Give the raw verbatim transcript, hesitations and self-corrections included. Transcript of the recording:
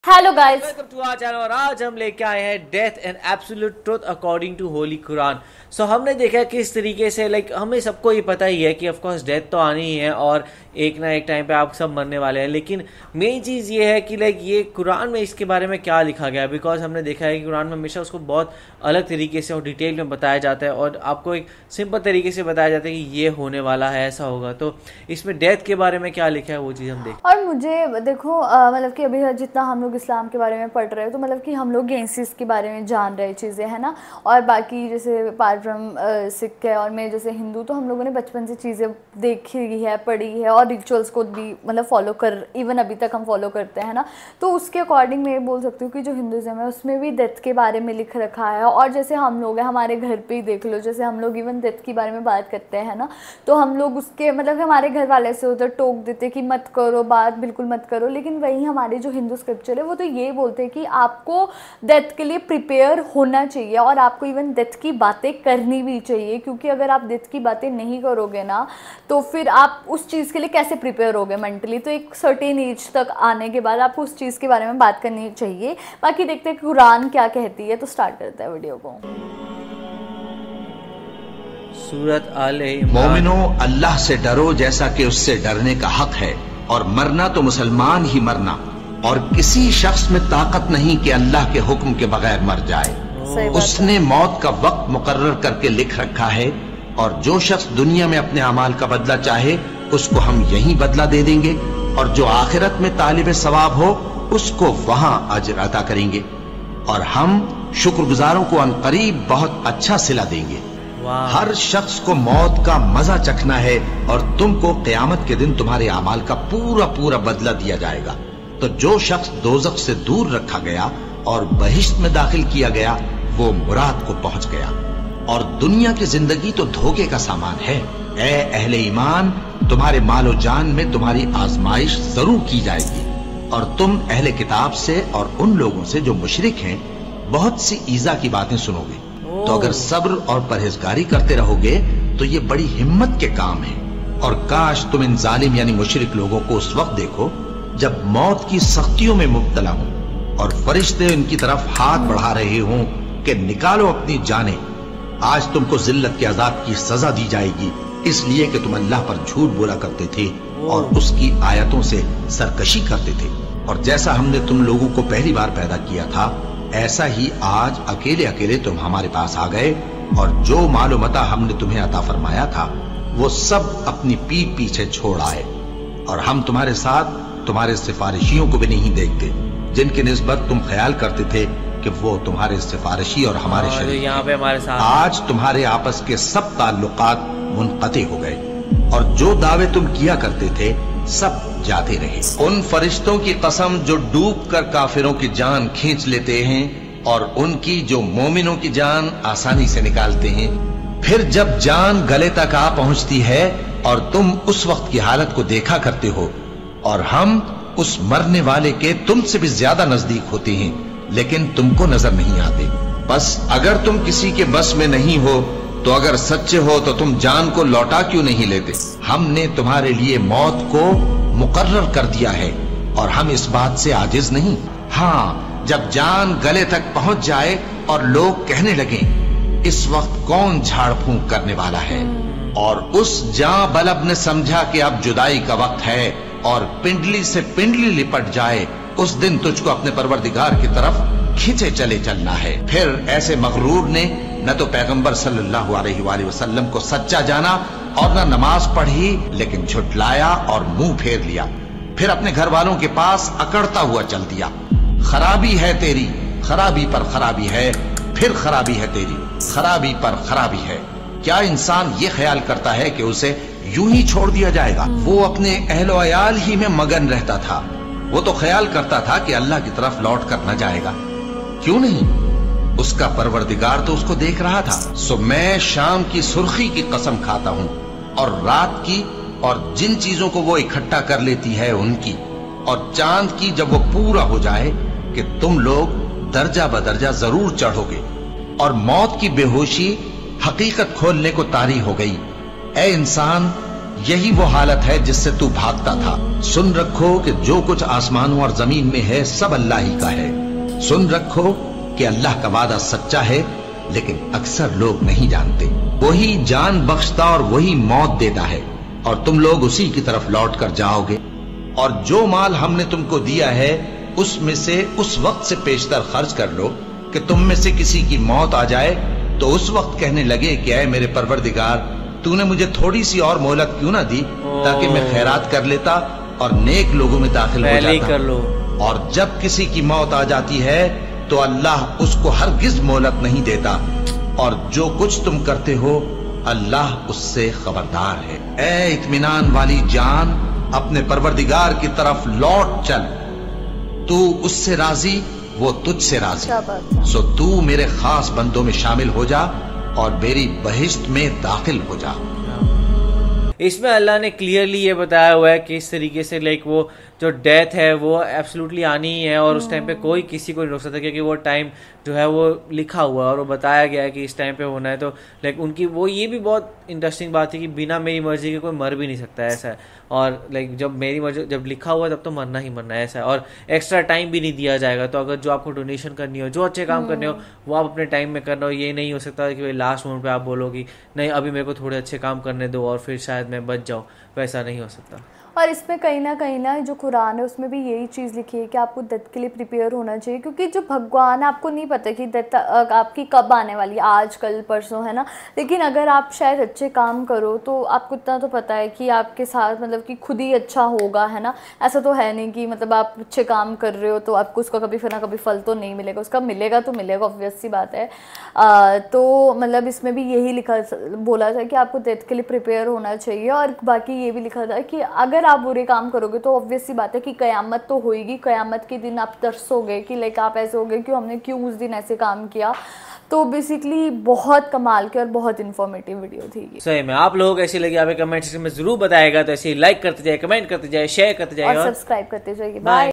Hello guys, welcome to our channel. और आज हम लेके आए हैं death and absolute truth according to holy Quran. So हमने देखा कि इस तरीके से लाइक हमें सबको ये पता ही है कि ऑफ कोर्स डेथ तो आनी ही है और एक ना एक टाइम पे आप सब मरने वाले हैं, लेकिन मेन चीज़ ये है कि लाइक ये कुरान में इसके बारे में क्या लिखा गया है। बिकॉज हमने देखा है कि कुरान में हमेशा उसको बहुत अलग तरीके से और डिटेल में बताया जाता है और आपको एक सिंपल तरीके से बताया जाता है कि ये होने वाला है, ऐसा होगा। तो इसमें डेथ के बारे में क्या लिखा है वो चीज़ हम देखें। और मुझे देखो मतलब कि अभी जितना हम लोग इस्लाम के बारे में पढ़ रहे हैं तो मतलब कि हम लोग गेंसिस के बारे में जान रहे चीज़ें है ना। और बाकी जैसे पार्ट फ्रॉम सिख है और मैं जैसे हिंदू, तो हम लोगों ने बचपन से चीज़ें देखी है, पढ़ी है और रिचुअल्स को भी मतलब फॉलो कर इवन अभी तक हम फॉलो करते हैं ना। तो उसके अकॉर्डिंग मैं बोल सकती हूँ कि जो हिंदुज़म है उसमें भी डेथ के बारे में लिख रखा है। और जैसे हम लोग हैं, हमारे घर पे ही देख लो, जैसे हम लोग इवन डेथ के बारे में बात करते हैं ना, तो हम लोग उसके मतलब हमारे घर वाले से उधर टोक देते कि मत करो, बात बिल्कुल मत करो। लेकिन वहीं हमारे जो हिंदू स्क्रिप्चर है वो तो ये बोलते हैं कि आपको डेथ के लिए प्रिपेयर होना चाहिए और आपको इवन डेथ की बातें करनी भी चाहिए, क्योंकि अगर आप डेथ की बातें नहीं करोगे ना तो फिर आप उस चीज़ के लिए कैसे प्रिपेयर होगे मेंटली। तो एक सर्टेन एज तक आने के बाद आपको उस चीज़ के बारे में बात करनी चाहिए। बाकी देखते हैं कुरान क्या कहती है, तो स्टार्ट करते हैं वीडियो को। सूरत आले इमरान। मोमिनो, अल्लाह से डरो जैसा कि उससे डरने का हक है, और मरना तो मुसलमान ही मरना, और किसी शख्स में ताकत नहीं कि अल्लाह के हुक्म के बगैर मर जाए। उसने मौत का वक्त मुकर्रर करके लिख रखा है, और जो शख्स दुनिया में अपने अमाल का बदला चाहे उसको हम यही बदला दे देंगे, और जो आखिरत में तालिब सवाब हो उसको वहां अजर अता करेंगे, और हम शुक्रगुजारों को अनकरीब बहुत अच्छा सिला देंगे। हर शख्स को मौत का मजा चखना है, और तुमको क़यामत के दिन तुम्हारे अमाल का पूरा पूरा बदला दिया जाएगा। तो जो शख्स दोज़ख से दूर रखा गया और बहिश्त में दाखिल किया गया वो मुराद को पहुंच गया। और दुनिया की जिंदगी तो धोखे का सामान है। ए अहले ईमान, तुम्हारे मालो जान में तुम्हारी आजमाइश जरूर की जाएगी, और तुम अहले किताब से और उन लोगों से जो मुशरिक हैं बहुत सी ईजा की बातें सुनोगे। तो अगर सब्र और परहेजगारी करते रहोगे तो ये बड़ी हिम्मत के काम है। और काश तुम इन जालिम यानी मुशरिक लोगों को उस वक्त देखो जब मौत की सख्तियों में मुब्तला हो और फरिश्ते उनकी तरफ हाथ बढ़ा रहे हों कि निकालो अपनी जानें। आज तुमको जिल्लत के अजाब की सजा दी जाएगी, इसलिए कि तुम अल्लाह पर झूठ बोला करते थे और उसकी आयतों से सरकशी करते थे। और जैसा हमने तुम लोगों को पहली बार पैदा किया था, ऐसा ही आज अकेले अकेले तुम हमारे पास आ गए, और जो मालो मता हमने तुम्हें अता फरमाया था वो सब अपनी पीठ पीछे छोड़ आए। और हम तुम्हारे साथ तुम्हारे सिफारिशियों को भी नहीं देखते जिनकी निस्बत तुम ख्याल करते थे कि वो तुम्हारे सिफारिशी और हमारे शरीक यहाँ पे हमारे साथ। आज तुम्हारे आपस के सब ताल्लुकात मुनक़ते हो गए, और जो दावे तुम किया करते थे सब जाते रहे। उन फरिश्तों की कसम जो डूब कर काफिरों की जान खींच लेते हैं, और उनकी जो मोमिनों की जान आसानी से निकालते हैं। फिर जब जान गले तक आ पहुंचती है और तुम उस वक्त की हालत को देखा करते हो, और हम उस मरने वाले के तुमसे भी ज्यादा नजदीक होते हैं, लेकिन तुमको नजर नहीं आते। बस अगर तुम किसी के बस में नहीं हो तो अगर सच्चे हो तो तुम जान को लौटा क्यों नहीं लेते। हमने तुम्हारे लिए मौत को मुकर्रर कर दिया है, और हम इस बात से आजिज नहीं। हाँ, जब जान गले तक पहुंच जाए और लोग कहने लगे इस वक्त कौन झाड़ फूंक करने वाला है, और उस जां बलब ने समझा कि अब जुदाई का वक्त है, और पिंडली से पिंडली लिपट जाए, उस दिन तुझको अपने परवरदिगार की तरफ खींचे चले चलना है। फिर ऐसे मगरूर ने न तो पैगंबर सल्लल्लाहु अलैहि वसल्लम को सच्चा जाना और न नमाज पढ़ी, लेकिन झुटलाया और मुंह फेर लिया। फिर अपने घर वालों के पास अकड़ता हुआ चल दिया। खराबी है तेरी, खराबी पर खराबी है, फिर खराबी है तेरी, खराबी पर खराबी है। क्या इंसान ये ख्याल करता है कि उसे यूं ही छोड़ दिया जाएगा? वो अपने अहलो अयाल ही में मगन रहता था। वो तो ख्याल करता था कि अल्लाह की तरफ लौट कर न जाएगा। क्यों नहीं, उसका परवरदिगार तो उसको देख रहा था। सो मैं शाम की सुर्खी की कसम खाता हूँ, और रात की, और जिन चीजों को वो इकट्ठा कर लेती है उनकी, और चांद की जब वो पूरा हो जाए कि तुम लोग दर्जा बदर्जा जरूर चढ़ोगे। और मौत की बेहोशी हकीकत खोलने को तारी हो गई। ए इंसान, यही वो हालत है जिससे तू भागता था। सुन रखो कि जो कुछ आसमानों और जमीन में है सब अल्लाह ही का है। सुन रखो कि अल्लाह का वादा सच्चा है, लेकिन अक्सर लोग नहीं जानते। वही जान बख्शता और वही मौत देता है, और तुम लोग उसी की तरफ लौट कर जाओगे। और जो माल हमने तुमको दिया है उसमें से उस वक्त से पेशतर खर्च कर लो कि तुम में से किसी की मौत आ जाए तो उस वक्त कहने लगे कि ऐ मेरे परवरदिगार, तूने मुझे थोड़ी सी और मोहलत क्यों ना दी ताकि मैं खैरात कर लेता और नेक लोगों में दाखिल हो जाता। कर लो। और जब किसी की मौत आ जाती है तो अल्लाह उसको हरगिज मोहलत नहीं देता, और जो कुछ तुम करते हो अल्लाह उससे खबरदार है। ए इत्मीनान वाली जान, अपने परवरदिगार की तरफ लौट चल। तू उससे राजी, वो तुझसे राजी। सो तू मेरे खास बंदों में शामिल हो जा और मेरी बहिश्त में दाखिल हो जा। इसमें अल्लाह ने क्लियरली ये बताया हुआ है कि इस तरीके से लाइक वो जो डेथ है वो एब्सोल्युटली आनी ही है, और उस टाइम पे कोई किसी को नहीं रोक सकता, क्योंकि वो टाइम जो है वो लिखा हुआ है और वो बताया गया है कि इस टाइम पे होना है। तो लाइक उनकी वो ये भी बहुत इंटरेस्टिंग बात है कि बिना मेरी मर्जी के कोई मर भी नहीं सकता है, ऐसा है। और लाइक जब मेरी मर्जी जब लिखा हुआ है तब तो मरना ही मरना है, ऐसा है। और एक्स्ट्रा टाइम भी नहीं दिया जाएगा। तो अगर जो आपको डोनेशन करनी हो, जो अच्छे काम करने हो, वो आप अपने टाइम में करना हो। ये नहीं हो सकता कि लास्ट मोमेंट पे आप बोलोगी नहीं अभी मेरे को थोड़े अच्छे काम करने दो और फिर शायद मैं बच जाऊँ, वैसा नहीं हो सकता। और इसमें कहीं ना कहीं ना जो कुरान है उसमें भी यही चीज़ लिखी है कि आपको डेथ के लिए प्रिपेयर होना चाहिए, क्योंकि जो भगवान, आपको नहीं पता कि डेथ आपकी कब आने वाली है, आज कल परसों, है ना। लेकिन अगर आप शायद अच्छे काम करो तो आपको इतना तो पता है कि आपके साथ मतलब कि खुद ही अच्छा होगा, है ना। ऐसा तो है नहीं कि मतलब आप अच्छे काम कर रहे हो तो आपको उसका कभी फिर ना कभी फल तो नहीं मिलेगा, उसका मिलेगा तो मिलेगा, ऑब्वियस सी बात है। आ, तो मतलब इसमें भी यही लिखा बोला था कि आपको डेथ के लिए प्रिपेयर होना चाहिए। और बाकी ये भी लिखा था कि अगर आप बुरे काम करोगे तो ऑब्वियस सी बात है कि कयामत तो होएगी, कयामत के दिन आप तरसोगे कि लाइक आप ऐसे हो गए कि हमने क्यों उस दिन ऐसे काम किया। तो बेसिकली बहुत कमाल की और बहुत इन्फॉर्मेटिव वीडियो थी ये। सही में आप लोग ऐसी लगी हमें कमेंट सेक्शन में जरूर बताएगा। तो ऐसे ही लाइक करते जाए, कमेंट करते जाए, शेयर करते जाए और सब्सक्राइब करते जाइए। बाय।